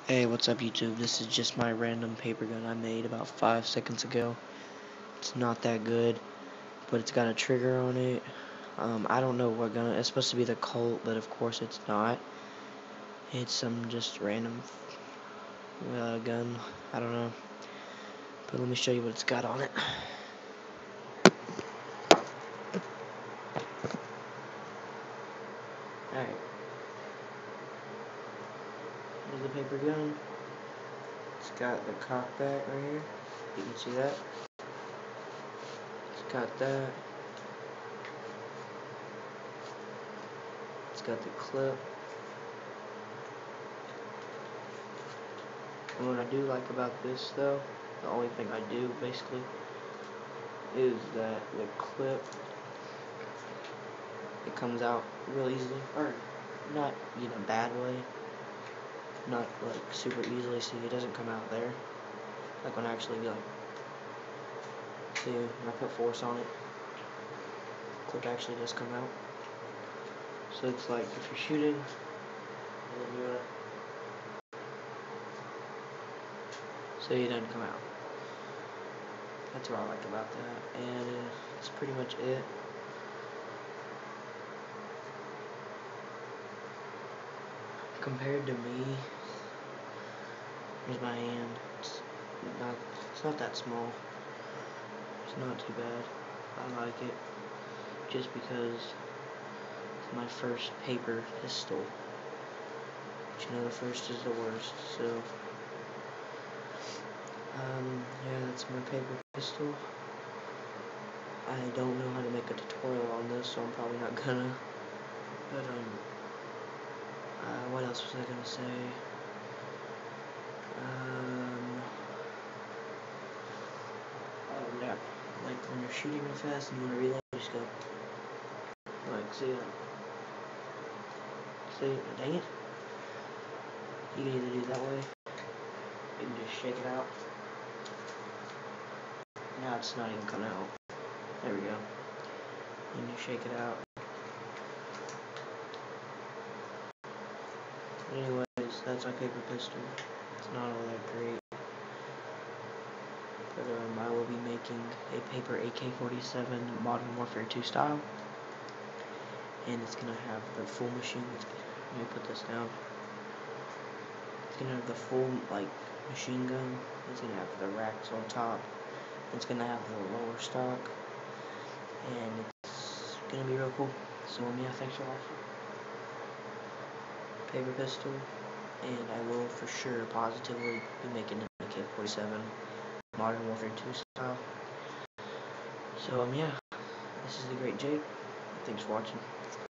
Hey, what's up YouTube? This is just my random paper gun I made about 5 seconds ago. It's not that good, but it's got a trigger on it. I don't know what gun, it's supposed to be the Colt, but of course it's not. It's some just random gun, I don't know. But let me show you what it's got on it. Alright. Here's the paper gun. It's got the cock back right here. You can see that. It's got that. It's got the clip. And what I do like about this though, the only thing I do basically, is that the clip, it comes out real easily, or not in a bad way, not like super easily. See, it doesn't come out there, like when I actually see, when I put force on it, the clip actually does come out. So it's like if you're shooting, and then you wanna, see, it doesn't come out. That's what I like about that, and it's pretty much it. Compared to me, here's my hand. It's not that small. It's not too bad. I like it just because it's my first paper pistol. But you know, the first is the worst. So, yeah, that's my paper pistol. I don't know how to make a tutorial on this, so I'm probably not gonna. But what else was I gonna say? Oh yeah, like when you're shooting real fast and you wanna reload, you just go, like, see, dang it. You can either do it that way, you can just shake it out. Now it's not even coming out. There we go. You can just shake it out. But anyways, that's my paper pistol. It's not all that great. But I will be making a paper AK-47 Modern Warfare 2 style. And it's gonna have the full machine. Let me put this down. It's gonna have the full machine gun. It's gonna have the racks on top. It's gonna have the lower stock. And it's gonna be real cool. So yeah, thanks for watching. Paper pistol. And I will for sure positively be making an AK-47 Modern Warfare 2 style. So yeah, this is the Great Jake. Thanks for watching.